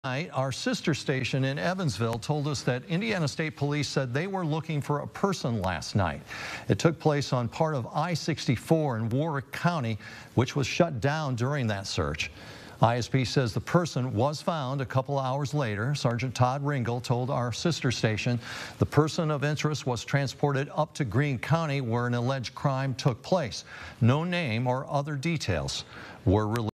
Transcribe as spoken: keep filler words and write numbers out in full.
Tonight, our sister station in Evansville told us that Indiana State Police said they were looking for a person last night. It took place on part of I sixty-four in Warwick County, which was shut down during that search. I S P says the person was found a couple hours later. Sergeant Todd Ringel told our sister station the person of interest was transported up to Greene County where an alleged crime took place. No name or other details were released.